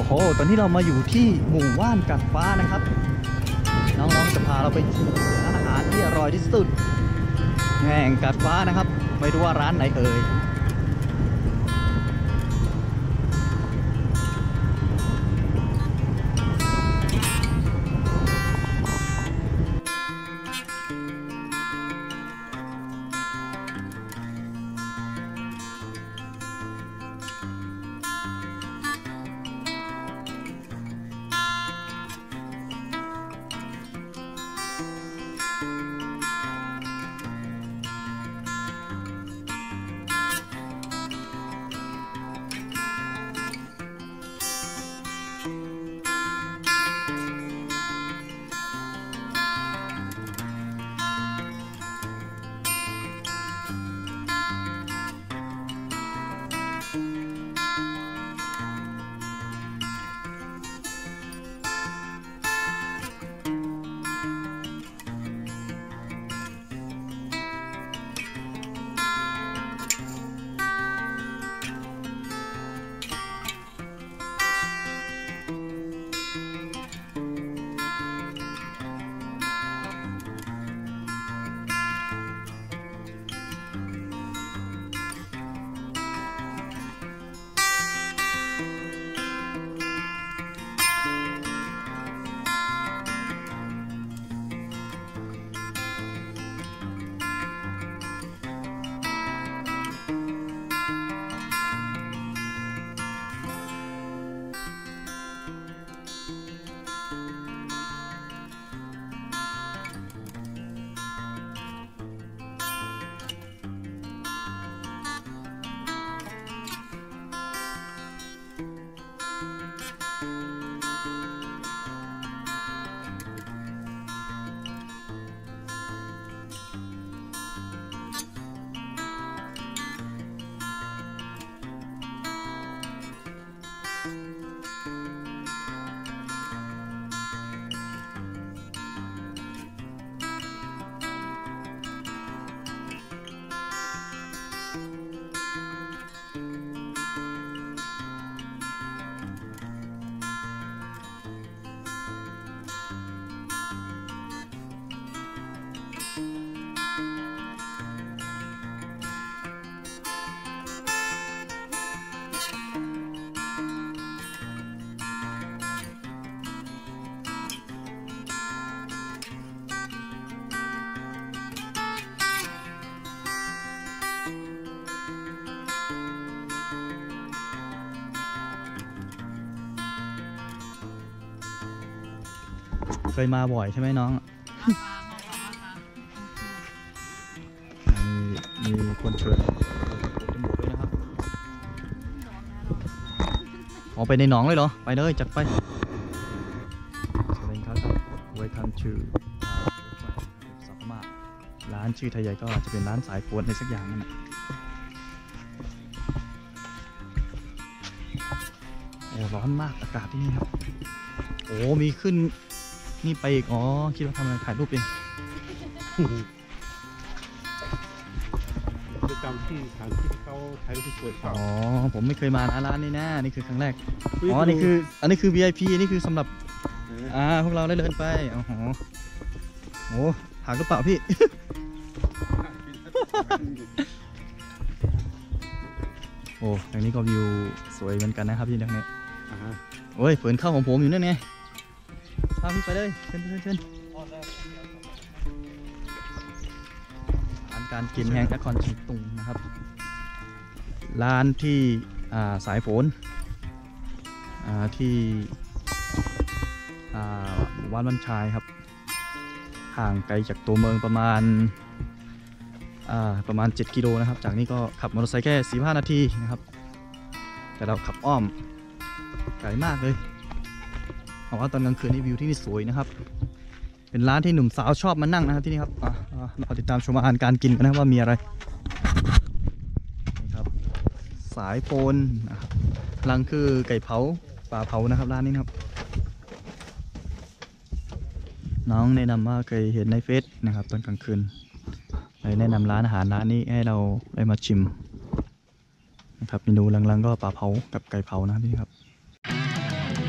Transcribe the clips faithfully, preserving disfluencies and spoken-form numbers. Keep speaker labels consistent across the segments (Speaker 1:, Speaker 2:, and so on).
Speaker 1: โอ้ตอนนี้เรามาอยู่ที่หมู่บ้านกัดฟ้านะครับน้องๆจะพาเราไปชิมร้านอาหารที่อร่อยที่สุดแห่งกัดฟ้านะครับไม่รู้ว่าร้านไหนเอ่ยเคยมาบ่อยใช่ไหมน้องมีมีคนเชิญจมูกด้วยนะครับออกไปในหนองเลยเหรอไปเลยจัดไปสวัสดีครับ Welcome to สักมาร้านชื่อไทยใหญ่ก็จะเป็นร้านสายฝนในสักอย่างนั่นแหละโอ้ร้อนมากอากาศที่นี่ครับโอ้มีขึ้นนี่ไปอีกอ๋อคิดว่าทำอะไรถ่ายรูปเอง
Speaker 2: ประจำที่ทางที่เขาใช้ที่เปิดอ๋
Speaker 1: อผมไม่เคยมาร้านนี้นะนี่คือครั้งแรกอ๋อนี่คืออันนี้คือ วี ไอ พี นี่คือสำหรับอ่าพวกเราได้เดินไปอ๋อโอ้หักหรือเปล่าพี่โอ้ทางนี้ก็วิวสวยเหมือนกันนะครับพี่ทางนี้โอ้ยเปิดเข้าของผมอยู่นั่นไงพาพี่ไปเลยเชิญเชิญเชิญร้านการกินแห่งนครเชียงตุงนะครับร้านที่สายฝนที่หมู่บ้านบ้านชายครับห่างไกลจากตัวเมืองประมาณประมาณเจ็ดกิโลนะครับจากนี้ก็ขับมอเตอร์ไซค์แค่สี่สิบห้านาทีนะครับแต่เราขับอ้อมไกลมากเลยเพราะว่าตอนกลางคืนนี่วิวที่นี่สวยนะครับเป็นร้านที่หนุ่มสาวชอบมานั่งนะครับที่นี่ครับเราติดตามชมอาหารการกินกันนะว่ามีอะไรนี่ครับสายโฟนนะครับหลังคือไก่เผาปลาเผานะครับร้านนี้นะครับ น้องแนะนำว่าเคยเห็นในเฟซนะครับตอนกลางคืนเลยแนะนำร้านอาหารร้านนี้ให้เราได้มาชิมนะครับเมนูหลังๆก็ปลาเผากับไก่เผานะครับนี่ครับ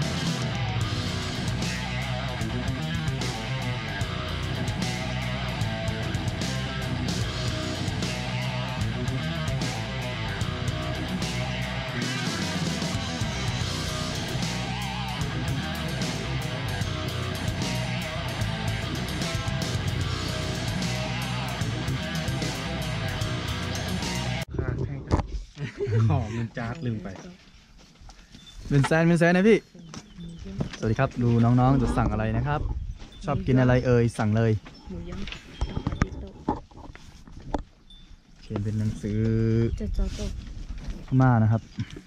Speaker 2: อ๋อเงินจาร์ดลืมไป
Speaker 1: เป็นแซนเป็นแซนนะพี่สวัสดีครับดูน้องๆจะสั่งอะไรนะครับ ชอบกินอะไรเอ่ยสั่งเลย
Speaker 3: หมูย่างกับปาติโตะ
Speaker 1: เขียนเป็นหนังสือ
Speaker 3: จะจอโตะ
Speaker 1: พม่านะครับ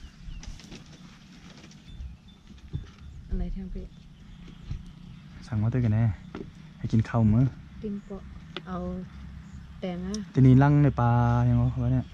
Speaker 3: อะไรทางพี่
Speaker 1: สั่งมาด้วยกันแน่ให้กินข้าวมื้อ
Speaker 3: ติมโปะเอาแตงอ่ะ
Speaker 1: ทีนี้ลั่งในปลายังวะเนี่ย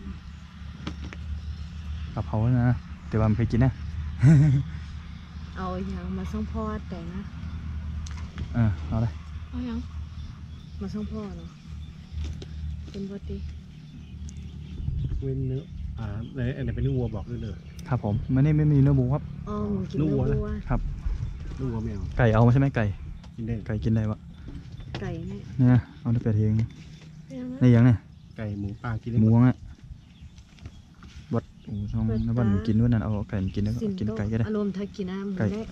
Speaker 1: กะเพรานะแต่ว่าไม่เคยกินนะ
Speaker 3: เอาอย่างมาส่งพ่อแตงอ่ะ
Speaker 1: เออเอาเลย
Speaker 3: เอาอย่างมาส่งพ่อเนาะเป็นปกติ
Speaker 2: เว้นเนื้ออ่าในอันไหนเป็นเนื้อวัวบอกด้วยเลย
Speaker 1: ครับผมไม่ได้ไม่มีเนื้อหมูครับ
Speaker 3: อ๋อหมูกิน
Speaker 2: ลู
Speaker 3: เนื้
Speaker 2: กวัวนะ
Speaker 3: อวัว
Speaker 1: ครับ
Speaker 2: เนื้อวัวไม่เอา
Speaker 1: ไก่เอามาใช่ไหมไก่
Speaker 2: กินได้
Speaker 1: ไก่กินได้ปะ
Speaker 3: ไก่เนี่ย
Speaker 1: เนี่ยเอาได้เป็ดเอง
Speaker 3: เป็นยังไง
Speaker 1: นี่ยังเนี่ย
Speaker 2: ไก่หมูปลากินได้
Speaker 1: ห
Speaker 2: ห
Speaker 1: มู
Speaker 2: มด
Speaker 1: อ่ะวัดโอ้ช่องน้ำบ้านกินด้วยนั่นเอาไก่มากินแล้วก็
Speaker 3: สิน
Speaker 1: กิน
Speaker 3: โตะ
Speaker 1: ไก่ก็ได้
Speaker 3: อารมณ์ถ้ากินน้ำหมู
Speaker 1: ไก่
Speaker 3: ได้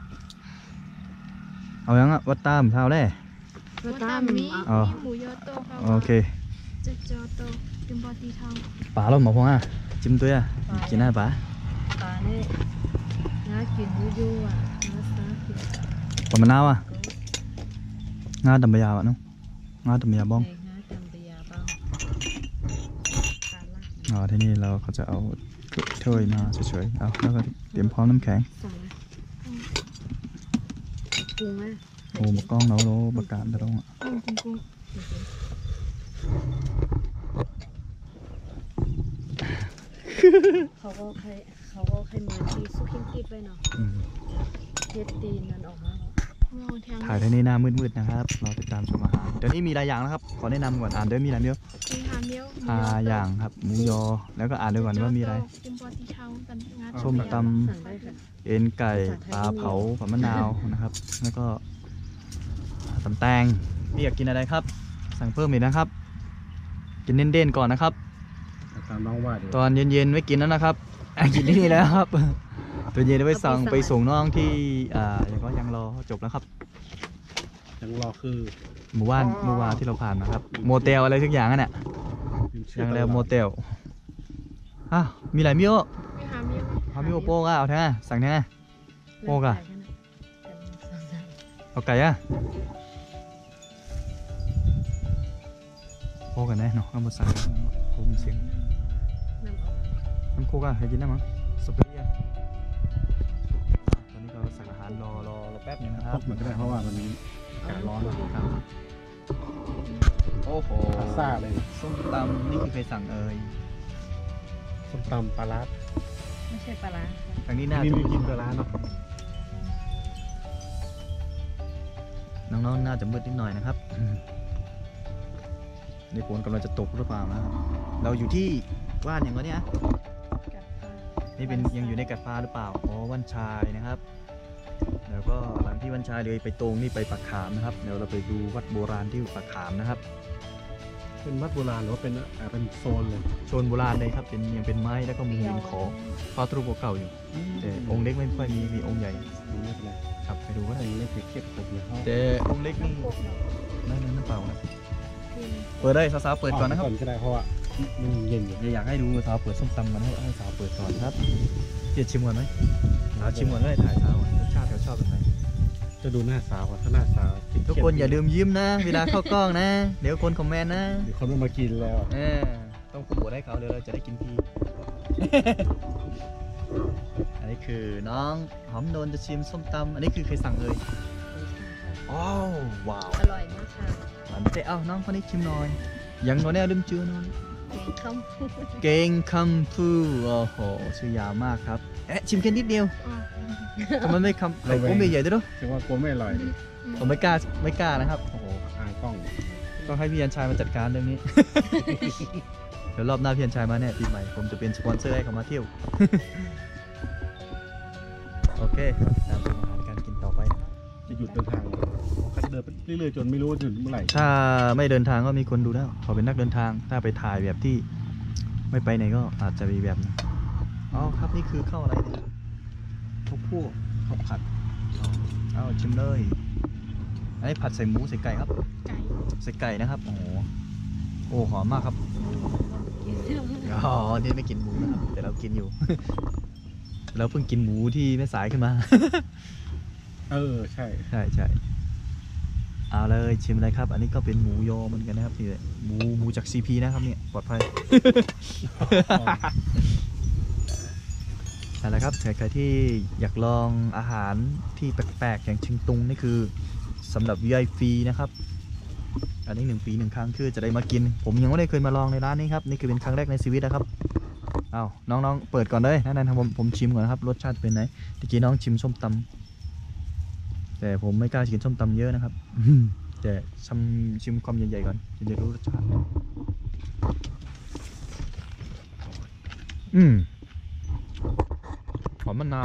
Speaker 1: เอายังอ่ะวัดตามเท้าแร่
Speaker 3: ก็ตาม
Speaker 4: มี
Speaker 3: เอา
Speaker 1: อ๋อ
Speaker 4: มีหมูยอโตค่ะ
Speaker 1: โอเค
Speaker 4: จะจอโตเป็นบอตีทอง
Speaker 1: ป๋าเราหมอพงอ่ะจิ้มตัวอ่ะกินได้ป๋า
Speaker 3: ปลาเนี่ยน่ากินยู่ๆอ่ะน่าซากิน
Speaker 1: ปลามะนาวอ่ะงาดำใบยาวอ่ะน้องงาดำใบยาวบ้อง
Speaker 3: ไก่ง่าจำปยาเปล่าปลาละ
Speaker 1: อ๋อที่นี่เราเขาจะเอาถ้วยมาเฉยๆเอาแล้วก็เตรียมพร้อมน้ำแข็ง
Speaker 3: สั่งนะปรุงไหม
Speaker 1: โอ้มะกล้องเราเราประกาศตรงอ่ะ
Speaker 4: กุ้งกุ้งกุ้ง
Speaker 3: เขาก็ใครเขาก็ใครเหมือนที่ซุกขิงติดไว้เนาะ
Speaker 1: อืม
Speaker 3: เฮ็ดตีนนั่นออกมาเนาะ
Speaker 4: ลองแทง
Speaker 1: ถ่ายที่นี่หน้ามืดๆนะครับเราติดตามชมอาหารเดี๋ยวนี้มีหลายอย่างนะครับขอแนะนำก่อนอ่านด้วยมีอะไรเดียว
Speaker 4: มีหาเมียว
Speaker 1: ห้าอย่างครับหมูยอแล้วก็อ่านด้วยก่อนว่ามีอะไร
Speaker 4: เป็นบอตีทองกันงา
Speaker 1: ส้มต
Speaker 3: สั่งได้ค่ะ
Speaker 1: เอ็นไก่ปลาเผาผัดมะนาวนะครับ แล้วก็ตำแตงพี่อยากกินอะไรครับ สั่งเพิ่มอีกนะครับ กินเด่นๆก่อนนะครับ
Speaker 2: ตามน้องว่าเดี๋ยว
Speaker 1: ตอนเย็นๆไม่กินแล้วนะครับอ่ะกินที่นี่แล้วครับตอนเย็นไปสั่งไปส่งน้องที่อ่ายังก็ยังรอจบแล้วครับ
Speaker 2: ยังรอคือ
Speaker 1: หมู่บ้านเมื่อวานที่เราผ่านมาครับโมเตลอะไรทุกอย่างนั่นแหละ
Speaker 2: เป็นชื่อ
Speaker 1: ยังแล้ว
Speaker 2: ตลาด
Speaker 1: โมเตลอ้าวมีหลายมิโอ
Speaker 4: มีหาเมียว
Speaker 1: เอามิโอโป้ก็เอาแท้สั่งแท้โป้กะเอาไก่อะโป้กันแน่เนาะเอามาสั่งโป้มีเสียง
Speaker 3: น้ำออก
Speaker 1: น้ำโคกอะให้กินได้มั้งสเปรี้ยตอนนี้เราสั่งอาหารรอรอรอแป๊บนึงนะค
Speaker 2: พ
Speaker 1: รับ
Speaker 2: กมันก็ได้เพราะว่ามันอากาศร้อนนะครับ
Speaker 1: โอ้โห
Speaker 2: พาซ่าเลย
Speaker 1: ส้มตำนี่คือใครสั่งเอ่ย
Speaker 2: ส้มตำปลาร้า
Speaker 3: ไม่ใช่ปลาร้าค่ะ
Speaker 1: ทางนี้น่า
Speaker 2: นี่
Speaker 1: จะ
Speaker 2: มีกินปลาร้าเนาะ
Speaker 1: น้องๆน่าจะมืดนิดหน่อยนะครับอืมนี่ฝนกำลังจะตกหรือเปล่านะครับเราอยู่ที่ว่านอย่างไรเนี่ย
Speaker 3: กับปลา
Speaker 1: นี่เป็นยังอยู่ในกัดฟ้าหรือเปล่าอ๋อวันชายนะครับแล้วก็หลังที่วันชายเลยไปตรงนี่ไปปักขามนะครับเดี๋ยวเราไปดูวัดโบราณที่ปักขามนะครับ
Speaker 2: เป็นวัดโบราณหรือว่าเป็นอ่าเป็นโซนเลย
Speaker 1: โซนโบราณเลยครับเป็นยังเป็นไม้แล้วก็มีหินขอพระรูปเก่าอยู่แต่องค์เล็กไม่ค่อยมีมีองค์ใหญ่
Speaker 2: ดูไม่เป็นไร
Speaker 1: ครับไปดูก็ได้
Speaker 2: อันนี้เล็กเทียบกับเลยเขา
Speaker 1: แต่องค์เล็กนี่
Speaker 3: พวกเนาะ
Speaker 1: นั่นนั่นน้ำเปล่านะ
Speaker 3: ที่
Speaker 1: เปิดได้สาวๆเปิดก่อนนะครับ
Speaker 2: ก็ได้เพราะว่ามันเย็นอยู่
Speaker 1: เดี๋ยวอยากให้ดูสาวเปิดส้มตำกันให้ให้สาวเปิดก่อนครับเจียดชิมก่อนไหมสาวชิมก่อนก็ได้ถ่ายสาวก่อนรสชาติเขาชอบแบบไหน
Speaker 2: จะดูหน้าสาวก่อนถ้าหน้าสาว
Speaker 1: ทุกคนอย่าลืมยิ้มนะ เวลาเข้ากล้องนะ เดี๋ยวคนคอมเมนต์นะ
Speaker 2: เดี๋ยวคนไม่มากินแล้ว
Speaker 1: เออต้องโปรโมทให้เขาเดี๋ยวเราจะได้กินที อันนี้คือน้องหอมโดนจะชิมส้มตำอันนี้คือเคยสั่งเลยอ้าวว้าว
Speaker 3: อร่อยมากค่ะ
Speaker 1: หวานเจ๊เอ้าน้องคนนี้ชิมหน่อยยังโดนแน่ลืมชื่อน้อง
Speaker 3: แกงข้าว
Speaker 1: เก่งคำพูโอ้โหชื่อยาวมากครับเอ๊ะชิมแค่นิดเดียว
Speaker 4: อ๋อ
Speaker 1: ทำไมไม่คำไข่กุ้งใหญ่ๆด้วยเนอะ
Speaker 2: ถึงว่ากลัวไม่อร่อย
Speaker 1: ผมไม่กล้าไม่กล้านะครับโอ้โห
Speaker 2: อายกล้อง
Speaker 1: ต้องให้พี่ยันชัยมาจัดการเรื่องนี้ เดี๋ยวรอบหน้าพี่ยันชัยมาเนี่ยปีใหม่ผมจะเป็นสปอนเซอร์ให้เขามาเที่ยว โอเคตามชมอาหารการกินต่อไปนะครับ
Speaker 2: จะหยุดเดินทางเขาจะเดินไปเรื่อยๆจนไม่รู้ว่าจะถึงเมื่อไหร่
Speaker 1: ถ้าไม่เดินทางก็มีคนดูแล้วเขาเป็นนักเดินทาง ถ้าไปถ่ายแบบที่ไม่ไปไหนก็อาจจะมีแบบนึงอ๋อครับนี่คือข้าวอะไรเนี่ยข้าวคั่วข้าวผัดเอาชิมเลยอันนี้ผัดใส่หมูใส่ไก่ครับ
Speaker 4: ไก่
Speaker 1: ใส่ไก่นะครับโอ้โหโอ้หอมมากครับ
Speaker 3: กิน
Speaker 1: อ๋อนี่ไม่กินหมูนะครับแต่เรากินอยู่ เราเพิ่งกินหมูที่แม่สายขึ้นมา
Speaker 2: เออใช่
Speaker 1: ใช่ใช่เอาเลยชิมเลยครับ อันนี้ก็เป็นหมูยอเหมือนกันนะครับนี่หมูหมูจากซีพีนะครับเนี่ยปลอดภัย อะไรครับใครๆที่อยากลองอาหารที่แปลกๆอย่างเชิงตุงนี่คือสำหรับ วี ไอ พี นะครับอันนี้หนึ่งปีหนึ่งครั้งคือจะได้มากิน ผมยังไม่ได้เคยมาลองในร้านนี้ครับนี่คือเป็นครั้งแรกในชีวิตนะครับเอาน้องๆเปิดก่อนเลยนั่นๆผมผมชิมก่อนนะครับรสชาติเป็นไงตะกี้น้องชิมส้มตำแต่ผมไม่กล้ากินส้มตำเยอะนะครับ แต่ชิมชิมความใหญ่ๆก่อนจะได้รู้รสชาติอืมหอมมะนาว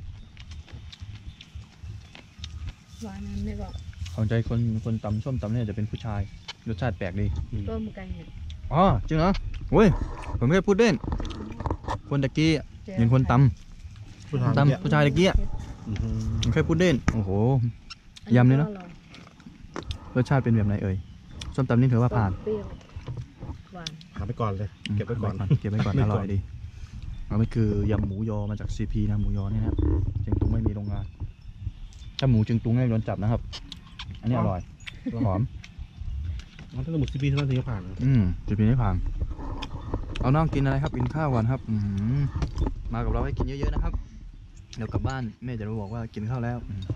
Speaker 3: หวานนั้นไม่บอก
Speaker 1: ของใจคนคนตำส้มตำเนี่ยจะเป็นผู้ชายรสชาติแปลกดี
Speaker 3: ต้มไก่เนี่ย
Speaker 1: อ๋อจริงเหรอเว้ยผมไม่ได้พูดเล่นคนตะกี้เห็นคนต
Speaker 2: ผู้
Speaker 1: ำ
Speaker 2: ทำ
Speaker 1: ตำผู้ชายตะกี้ผมแค่พูดเล่นโอ้โห ยำเลยเนอะ รสชาติเป็นแบบไหนเอ่ยส้มตำนี่ถือว่าผ่าน
Speaker 3: เปรี้ยวหวาน
Speaker 2: หาไปก่อนเลยเก็บไว้ก่อน
Speaker 1: เก็บไว้ก่อน
Speaker 2: ไม่
Speaker 1: อ
Speaker 2: ก่อน
Speaker 1: ร่อยดีอันนี้คือยำหมูยอมาจาก ซี พี นะหมูยอนี่นะครับเชียงตุงไม่มีโรงงานถ้าหมูเชียงตุงให้โดนจับนะครับ อันนี้อร่อยหอม
Speaker 2: มันต้องหมดซีบีเท่านั้นถึงจะผ่าน
Speaker 1: อืมจะเป็นให้ผ่านเอาน้องกินอะไรครับกินข้าวก่อนครับอืมมากับเราให้กินเยอะๆนะครับเดี๋ยวกลับบ้านแม่จะรู้บอกว่ากินข้าวแล้วอืม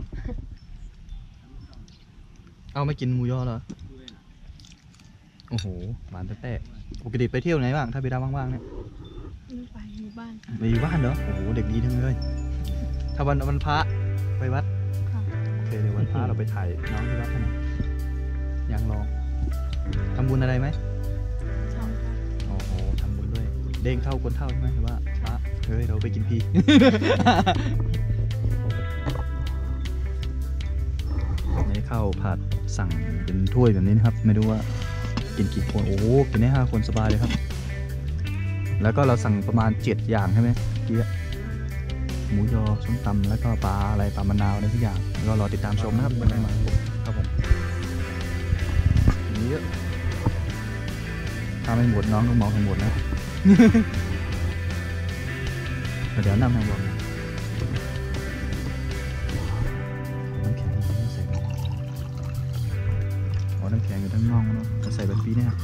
Speaker 1: เอาไม่กินหมูยอเหรอโอ้โหหวานแต่ปกติไปเที่ยวไหนบ้างถ้าไปดาวว่างๆเนี่ย
Speaker 4: ไม่ไปอยู่บ้าน
Speaker 1: ไปอยู่บ้านเหรอโอ้โหเด็กดีทั้งเลยถ้าวันวันพระไปวัด
Speaker 4: ค่ะ
Speaker 1: โอเคเดี๋ยววันพระเราไปถ่ายน้องที่วัดกันนะยังรอทำบุญอะไรไหม
Speaker 4: ช่องค่ะ
Speaker 1: โอ้โหทำบุญด้วยเด้งเข้าคนเท่าใช่ไหมหรือว่าพระเฮ้ยเราไปกินพี นี่ข้าวผัดสั่งเป็นถ้วยแบบนี้นะครับไม่รู้ว่ากินกี่คนโอ้โหกินได้ห้าคนสบายเลยครับ แล้วก็เราสั่งประมาณเจ็ดอย่างใช่ไหมเกี้หมูยอส้มตำแล้วก็ปลาอะไรปลามะนาวอะไรทุกอย่างแล้วก็รอติดตามชมนะครับวันนี้มาครับผมอย่างนี้เยอะถ้าไม่หมดน้องก็มองทั้งหมดนะ เดี๋ยวนั่งทางบนน้ำแข็งไม่ใส่อ๋อน้ำแข็งอยู่ด้านนอกเนาะจะใส่แบบปีเนี่ย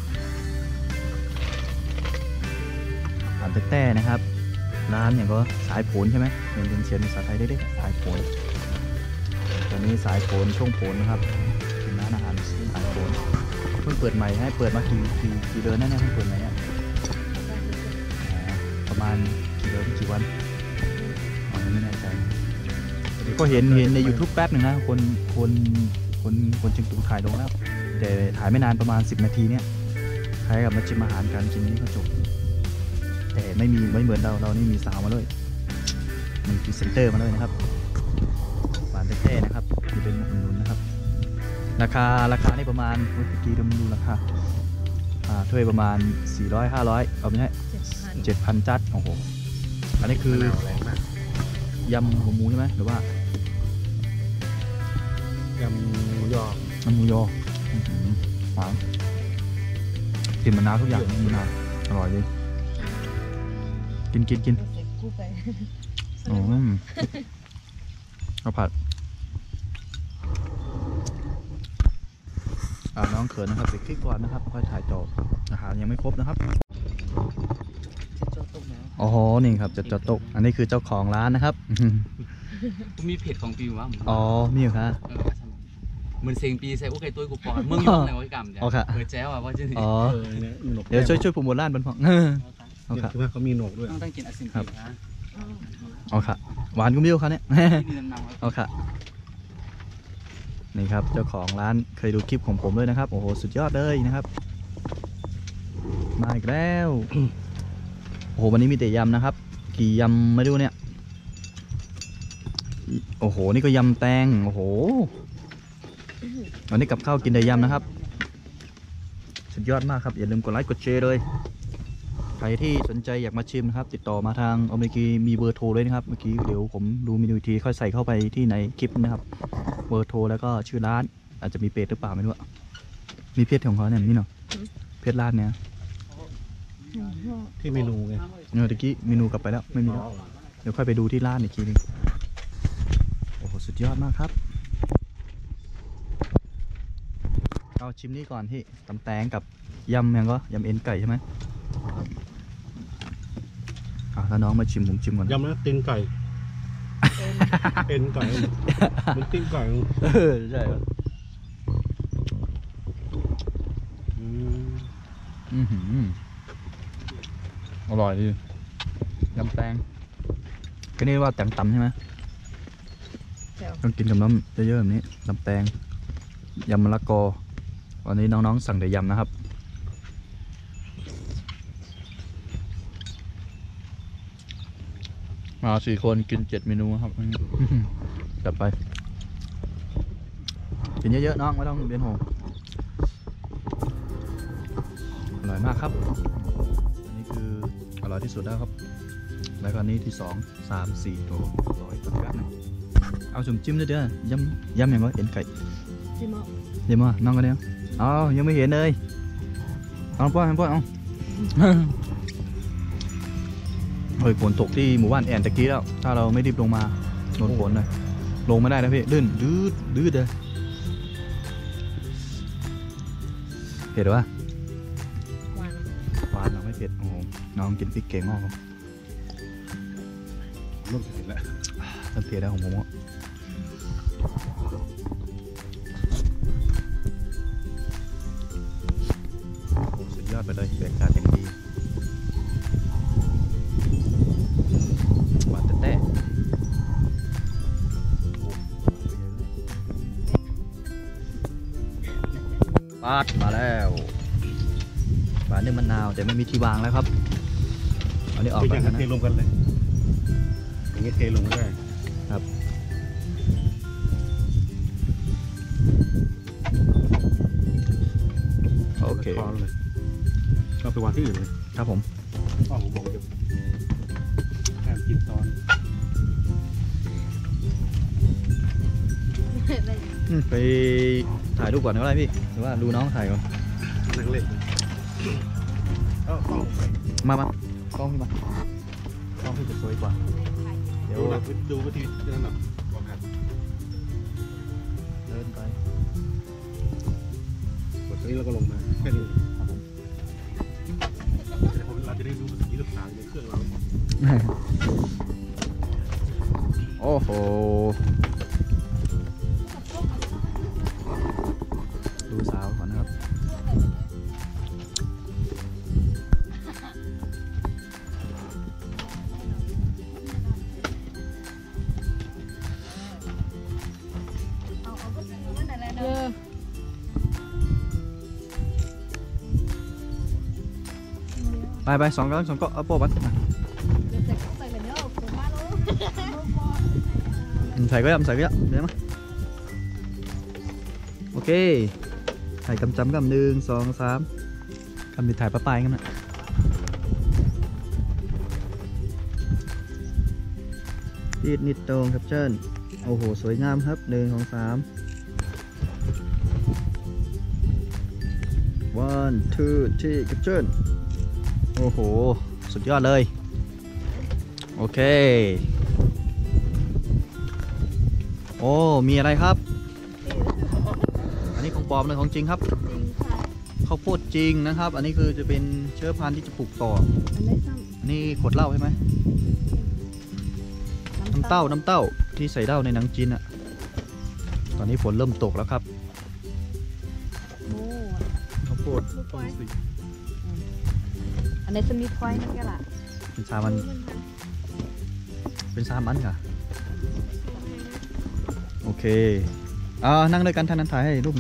Speaker 1: ร้านแต้ๆนะครับร้านอย่างก็สายโผนใช่ไหมเรียนเป็นเชียนภาษาไทยได้ด้วยสายโผนตอนนี้สายโผนช่วงโผนนะครับเป็นร้านอาหารสายโผนเพิ่งเปิดใหม่ให้เปิดมากี่กี่กี่เดือนนั่นเนี่ยเพิ่งเปิดใหม่อ่ะอ๋อประมาณกี่เดือนกี่วันอ๋อไม่แน่ใจก็เห็นเห็นใน YouTube แป๊บหนึ่งนะคนคนคนคนเชียงตุงถ่ายลงแล้วแต่ถ่ายไม่นานประมาณสิบนาทีเนี่ยใครกับมาชิมอาหารการกินนี่ก็จบแต่ไม่มีไม่เหมือนเราเรานี่มีสาวมาเลยมีพรีเซนเตอร์มาเลยนะครับหวานเต้ๆนะครับนี่เป็นอุดหนุนนะครับราคาราคานี่ประมาณเมื่อกี้เราดูราคาอ่าถ้วยประมาณสี่ร้อย ห้าร้อยเอาไม่ใช่
Speaker 3: เจ็ดพัน
Speaker 1: เจ็ดพันจัดโอ้โหอันนี้คือ
Speaker 2: มะนาวแรงมาก
Speaker 1: ยำหัวหมูใช่ไหมหรือว่าย
Speaker 2: ำหมูยอย
Speaker 1: ำหมูยออื้อหือหวานกลิ่นมะนาวทุกอย่างมะนาวอร่อยเลยกินกินกิน
Speaker 3: เสร็จกู้ไป
Speaker 1: อืมข้าวผัดอ่าน้องเขินนะครับไปคลิกก่อนนะครับค่อยถ่ายต่ออาหารยังไม่ครบนะครับอ๋อนี่ครับจัดจอโต๊ะอันนี้คือเจ้าของร้านนะครับ
Speaker 5: กูมีเพจของปีวะมึง
Speaker 1: อ๋อมีอยู่ครับ
Speaker 5: เออใช่เหมือนเซงปีใส่โอเคตัวกูปอนมึงอยู่ไหนวะกรรมเนี่ย
Speaker 1: อ๋อค่ะ
Speaker 5: เออแจ้วอ่ะว่าจะนี่
Speaker 1: อ๋อ
Speaker 2: เออเนี่ยมีหนก
Speaker 1: เดี๋ยวช่วยช่วยโปรโมทร้านบนห้อง เอา
Speaker 2: เนี่ย
Speaker 1: ค่ะ
Speaker 2: คือว่าเขามีหนกด้วย
Speaker 5: ต้องต้องกินอาซิม
Speaker 1: ครับ
Speaker 5: ปีนะ
Speaker 1: เอาค่ะหวานกุ้มเบี้ยวครับเนี่ย
Speaker 5: ที่นี่น้ำหนัก
Speaker 1: เอาค่ะนี่ครับเจ้าของร้านเคยดูคลิปของผมด้วยนะครับโอ้โหสุดยอดเลยนะครับ มาอีกแล้ว โอ้โหวันนี้มีแต่ยำนะครับ กี่ยำไม่รู้เนี่ยโอ้โหนี่ก็ยำแตงโอ้โหวันนี้กับข้าวกินแต่ยำนะครับสุดยอดมากครับอย่าลืมกดไลค์กดแชร์เลยใครที่สนใจอยากมาชิมนะครับติดต่อมาทางเอาเมื่อกี้มีเบอร์โทรเลยนะครับเมื่อกี้เดี๋ยวผมดูเมนูอีกทีค่อยใส่เข้าไปที่ในคลิปนะครับเบอร์โทรแล้วก็ชื่อร้านอาจจะมีเพจหรือเปล่าไม่รู้อะมีเพจของเขาเนี่ยนี่เนาะเพจร้านเนี่ย
Speaker 2: ที่เมนูไง
Speaker 1: เมื่อกี้เมนูกลับไปแล้วไม่มีแล้วเดี๋ยวค่อยไปดูที่ร้านอีกทีหนึงโอ้โหสุดยอดมากครับเอาชิมนี่ก่อนพี่ตำแตงกับยำยังก็ยำเอ็นไก่ใช่ไหมอ่ะถ้าน้องมาชิมผมชิมก่อนนะ
Speaker 2: ยำนะตีนไก่เอ็นไก่มันตีนไก่
Speaker 1: เออใช่ครับ
Speaker 2: อืม
Speaker 1: อื้อหืออร่อยดียำแตงก็นี่ว่าแตงตำใช่ไหม
Speaker 3: เดี๋ยว
Speaker 1: ต้องกินกับน้ำเยอะๆแบบนี้ยำแตงยำมะละกอวันนี้น้องๆสั่งแต่ยำนะครับมาสี่คนกินเจ็ดเมนูครับ จัดไปกินเยอะๆน้องไม่ต้องเบียนหัวอร่อยมากครับอันนี้คืออร่อยที่สุดแล้วครับแล้วก็อันนี้ที่สองสามสี่ตัวร้อยตัดกันเอาจุ่มจิ้มด้วยเด้อยำยำอย่างว่าเอ็นไก่
Speaker 3: จิมอ
Speaker 1: เดี๋ยวมาน้องกันเดียวอ๋อยังไม่เห็นเลยเอาป้อนเอาป้อนเอา เฮ้ยฝนตกที่หมู่บ้านแอนตะกี้แล้วถ้าเราไม่รีบลงมาโดนฝนเลยลงไม่ได้นะพี่ลื่นดื้อดื้อเลยเผ็ดหรือวะ
Speaker 3: หวาน
Speaker 1: หวานเราไม่เผ็ดโอ้โหน้องกินพริกเก่งมากครับ
Speaker 2: เริ่มเห็นแล้ว
Speaker 1: เริ่มเผ็ดแล้วของผมอ่ะโอ้โหสุดยอดไปเลยบรรยากาศอย่างดีหวานแต่แต่ปาดมาแล้วปาดนี่มะนาวแต่ไม่มีที่วางแล้วครับเอานี้ออก
Speaker 2: ไป
Speaker 1: ไป
Speaker 2: อย่าง
Speaker 1: กัน
Speaker 2: เท
Speaker 1: นะ
Speaker 2: ลงกันเลยอย่างนี้เทลงก็ได้
Speaker 1: โอเค
Speaker 2: พอเลยก็ไปวางที่อื่นเลย
Speaker 1: ครับผม
Speaker 2: พ่อผมบอกจะแทนกินตอน
Speaker 1: อืมไปถ่ายรูปก่อนก็ได้พี่หรือว่าดูน้องถ่ายก่อน
Speaker 2: นั่งเล่นเอ้าต้อง
Speaker 1: มามากล้องพี่มากล้องพี่จะสวยกว่าเดี๋ยว
Speaker 2: ดูนะดูวิธีนั่นหน่อยบอกกัน
Speaker 1: เดินไป
Speaker 2: กดตรงนี้แล้วก็ลงมาแค่นี้
Speaker 1: ครับผม
Speaker 2: เดี๋ยวผมเราจะได้รู้สิ่งที่ลูกค้าในเครื่องเรา
Speaker 1: โอ้โหดูสาวก่อนนะครับ
Speaker 3: เยอะ
Speaker 1: ไปไปสองก้อนสองก้อนเอาโป๊ะบันใส่ก็ยำใส่ก็ยำเดี๋ยวมาโอเคใส่กำจำกำหนึ่งสองสามกำดิถ่ายปลาปลายกันนะติดนิดตรงครับเชิญโอ้โหสวยงามครับหนึ่งสองสาม one two three ครับเชิญโอ้โหสุดยอดเลยโอเคโอ้มีอะไรครับอันนี้ของปลอมเลยของจริงครับ
Speaker 3: จริงค่ะ
Speaker 1: ข้าวโพดจริงนะครับ อันนี้คือจะเป็นเชื้อพันธุ์ที่จะปลูกต่อ
Speaker 3: อันนี้ซ้
Speaker 1: อันนี้ขวดเหล้าใช่ไหม
Speaker 3: ำ
Speaker 1: น้ำเต้าน้ำเต้าที่ใส่เหล้าในหนังจีนอะตอนนี้ฝนเริ่มตกแล้วครับ
Speaker 3: โอ้
Speaker 1: ข้าวโพด
Speaker 3: ลูกไว้อันนี้จะมีควายนี่ก็ล่ะ
Speaker 1: เป็นชามันเป็นชามันค่ะโอเคอ่านั่งด้วยกันท่านนั้นถ่ายให้รูป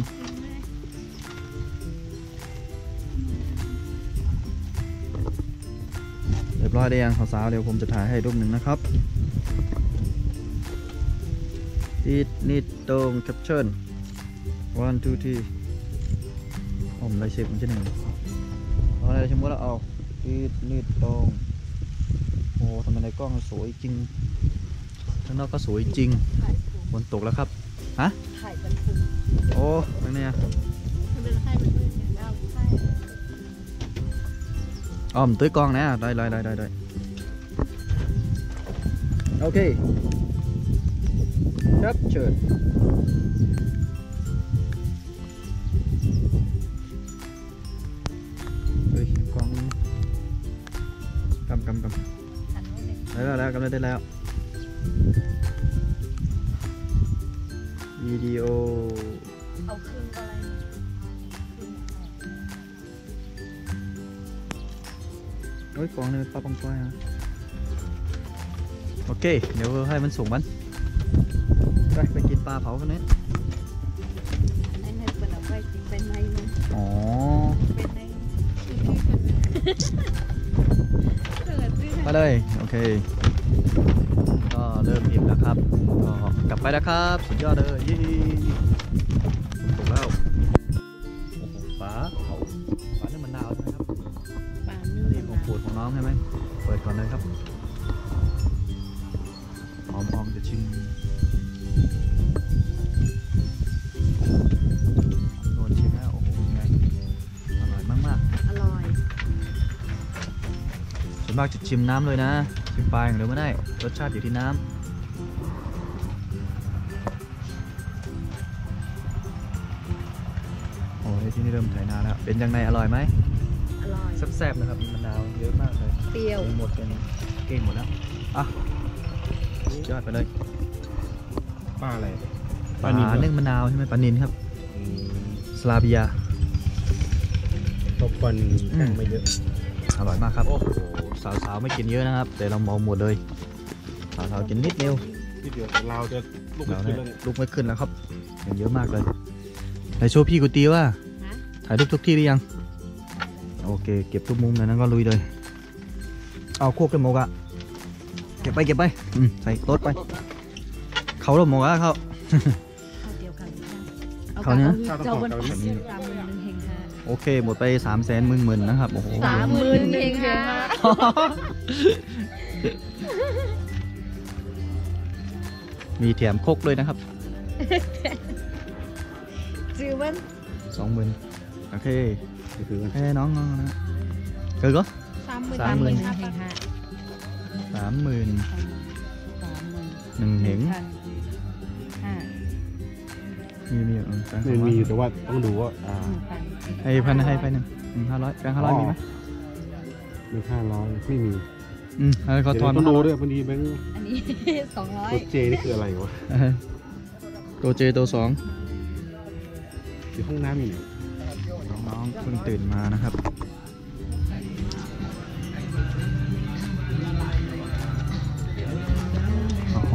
Speaker 1: เรียบร้อยได้ยังสาวๆเดี๋ยวผมจะถ่ายให้รูปหนึ่งนะครับติดนิดตรงแคปชั่น one two three ผมไลเช็คมันจะหนึ่งเอาอะไรชมว่าเราเอาติดนิดตรงโอ้ทำไมในกล้องมันสวยจริงข้างนอกก็สวยจริง
Speaker 3: ถ่ายผู
Speaker 1: ฝนตกแล้วครับฮะ
Speaker 3: ถ่ายเป็นผู
Speaker 1: โอ้เป็นไงอะ
Speaker 3: มันเป็นให้เป็นเพื่อนอย่างแล้วใช่
Speaker 1: อ้อมตื้อกองนะได้ได้ได้ได้ได้โอเคครับเชิญเฮ้ยกองกำกำกำได้แล้วแล้วกำลังได้แล้ววิดีโอ
Speaker 4: เอาคืนอะไร
Speaker 1: โอ้ยกองนี่ปลาปองก้อยฮะโอเคเดี๋ยวให้มันส่งมันไปไปกินปลาเผากันนี้
Speaker 3: อันนี้เป็นเอาไปกินเป็นไงมั้ง
Speaker 1: อ๋อ
Speaker 3: เป็นไง
Speaker 4: เกิดด้วย
Speaker 1: มาเลยโอเคก็เริ่มอิ่มแล้วครับก็กลับไปแล้วครับสุดยอดเลยยี่ถูกแล้วโอ้โหปลาเผาปลาเนื้อมันนาวใช่ไหมครับ
Speaker 3: ปลาเนื้
Speaker 1: อันนี้
Speaker 3: อ
Speaker 1: ของโปรดของน้องใช่ไหมเปิดก่อนเลยครับหอมหอมจะชิมโดนชิมแล้วโอ้โหยังไงอร่อยมากๆ
Speaker 3: อร่อย
Speaker 1: ส่วนมากจะชิมน้ำเลยนะชิมปลาอย่างเดียวไม่ได้รสชาติอยู่ที่น้ำโอ้ยที่นี่เริ่มถ่ายนานแล้วเป็นยังไงอร่อยไหม
Speaker 3: อร่อย
Speaker 1: แซ่บๆนะครับมีมะนาวเยอะมากเลย
Speaker 3: เปรี้ยว
Speaker 1: หมดเป็นเก่งหมดแล้วอ่ะสุดยอดไปเลย
Speaker 2: ปลาอะไร
Speaker 1: ปลา
Speaker 2: เหรอ
Speaker 1: นึ่งมะนาวใช่ไหมปลานินครับ
Speaker 2: อืม
Speaker 1: สลาเบีย
Speaker 2: ตบก่อนแข็งไม่เยอะ
Speaker 1: อร่อยมากครับโอ้โหสาวๆไม่กินเยอะนะครับ แต่เรามองหมดเลยสาวๆกินนิดเดียว
Speaker 2: ที่เดียวแต่เราจะลุก
Speaker 1: เรา
Speaker 2: ขึ้น
Speaker 1: เนี่ย
Speaker 2: แล้วเนี่ย
Speaker 1: ลุกไม่ขึ้นแล้วครับเห็นเยอะมากเลยไหนโชว์พี่กุตีว่า
Speaker 3: ฮะ
Speaker 1: ถ่ายรูปทุกที่หรือยังโอเคเก็บทุกมุมเลยนั้นก็ลุยเลยเอาโคกกันหมกอะเก็บไปเก็บไปอืมใส่รถไปเขาลบหมกอะเขา
Speaker 3: ข้าวเดียวกันเอา
Speaker 1: เขาเนี่ย
Speaker 3: เจ้าบนสามหมื่นหนึ่งเฮงห้า
Speaker 1: โอเคหมดไปสามแสนหมื่นหมื่นนะครับโอ้โห
Speaker 3: สามหมื่นเฮงห้า
Speaker 1: มีแถมโคกด้วยนะครับ
Speaker 3: จือมัน
Speaker 1: สองหมื่นโอเค
Speaker 2: นี่คือ
Speaker 1: เอ้ยน้องน้องนะเกิดก็
Speaker 4: สามหมื่น
Speaker 1: สามหมื่น
Speaker 4: ห้า
Speaker 3: เฮ
Speaker 4: พัน
Speaker 3: งห้า
Speaker 1: สามหมื่น
Speaker 3: สามหมื่น
Speaker 1: หนึ่งเหง
Speaker 3: พันห้า
Speaker 1: มีมีอยู่เออแบงค์ส
Speaker 2: มั
Speaker 1: อนงร้อย
Speaker 2: มีอยู่แต่ว่าต้องดูว่าอ่า
Speaker 3: หนึ่งพัน
Speaker 1: ให้พันให้ไปหนึ่งห้าร้อยแบงค์ห้าร้อยมีไหม
Speaker 2: หนึ่งห้าร้อยไม่มี
Speaker 1: อืมให้เขา
Speaker 2: เดี๋ยว
Speaker 1: ทอน
Speaker 2: ต้องดูด้วยพอดีแบงค์
Speaker 3: อันนี้ สองร้อย
Speaker 2: ตัวเจนี่คืออะไรวะ
Speaker 1: เออตัวเจตัวสอง
Speaker 2: อยู่ห้องน้ำอยู่
Speaker 1: น้องๆเพิ่งตื่นมานะครับโอ้โห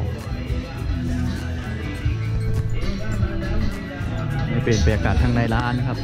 Speaker 1: ไม่เปลี่ยนบรรยากาศข้างในร้านนะครับ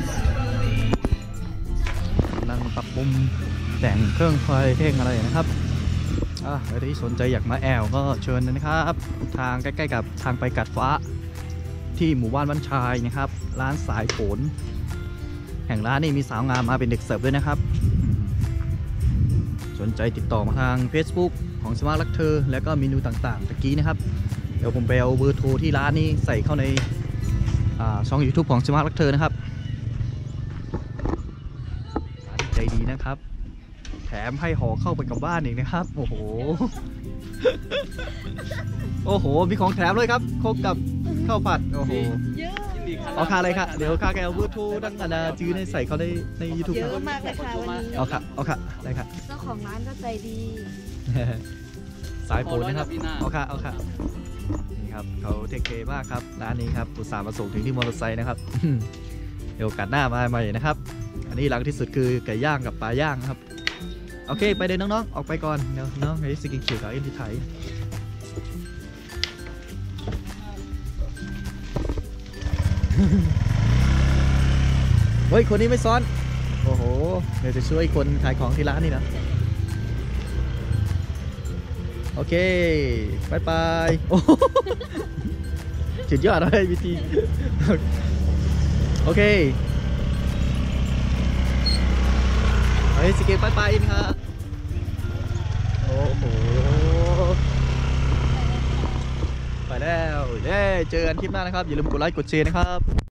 Speaker 1: กำลังปรับปรุงแต่งเครื่องไฟเท่งอะไรนะครับอ่ะใครที่สนใจอยากมาแอลก็เชิญนะครับ ทางใกล้ๆกับทางไปกัดฟ้าที่หมู่บ้านบ้านชายนะครับ ร้านสายฝนแห่งร้านนี่มีสาวงามมาเป็นเด็กเสิร์ฟด้วยนะครับอืมสนใจติดต่อมาทาง Facebook ของสมาร์ทลักเธอแล้วก็เมนูต่างๆตะกี้นะครับ เดี๋ยวผมไปเอาเบอร์โทรที่ร้านนี้ใส่เข้าในอ่าช่อง YouTube ของสมาร์ทลักเธอนะครับร้านใจดีนะครับ แถมให้ห่อเข้าไปกับบ้านอีกนะครับ โอ้โห โอ้โห มีของแถมเลยครับโคกกับข้าวผัด โอ้โห
Speaker 4: เยอะ
Speaker 1: เอาค่าอะไรครับเดี๋ยวค่าแกเอาเบอร์โทรดังนานาจื้อในใส่เขาในในยูทูบ
Speaker 3: เย
Speaker 1: ครั
Speaker 3: อะ
Speaker 1: บ
Speaker 3: มากเลยค่ะวันนี้
Speaker 1: เอาค่ะเอาค่ะได้ค่ะ
Speaker 3: เจ้าของร้านก็ใจดี
Speaker 1: สายโผล่นะครับ เอาค่ะเอาค่ะนี่ครับเขาเทคเคมากครับร้านนี้ครับอุตส่าห์มาส่งถึงที่มอเตอร์ไซค์นะครับ เดี๋ยวโอกาสหน้ามาใหม่นะครับ อันนี้หลังที่สุดคือไก่ย่างกับปลาย่างครับโอเคไปเลยน้องๆออกไปก่อนเดี๋ยวน้องไปสกินเขียวกับเอ็นที่ไทย เฮ้ยคนนี้ไม่ซ้อนโอ้โหเดี๋ยวจะช่วยคนขายของที่ร้านนี่นะโอเคบายบายโอ้โหสุดยอดเลยวิธีโอเคเฮ้ยสเก็ตบายบายนะครับโอ้โหไปแล้วเย้เจอกันคลิปหน้านะครับอย่าลืมกดไลค์กดแชร์นะครับ